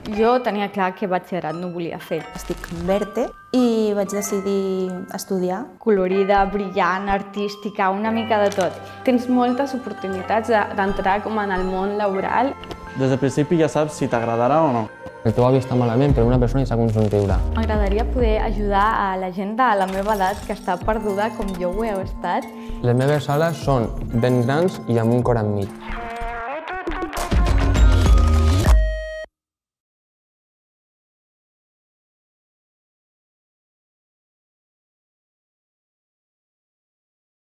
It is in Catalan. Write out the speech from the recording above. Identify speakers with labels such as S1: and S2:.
S1: Jo tenia clar que batxillerat no volia fer.
S2: Estic en Verte i vaig decidir estudiar.
S1: Colorida, brillant, artística, una mica de tot. Tens moltes oportunitats d'entrar com en el món laboral.
S3: Des del principi ja saps si t'agradarà o no.
S4: El teu avi està malament, però una persona hi sap somriure.
S1: M'agradaria poder ajudar a la gent de la meva edat que està perduda com jo ho he estat.
S4: Les meves ales són ben grans i amb un cor enmig.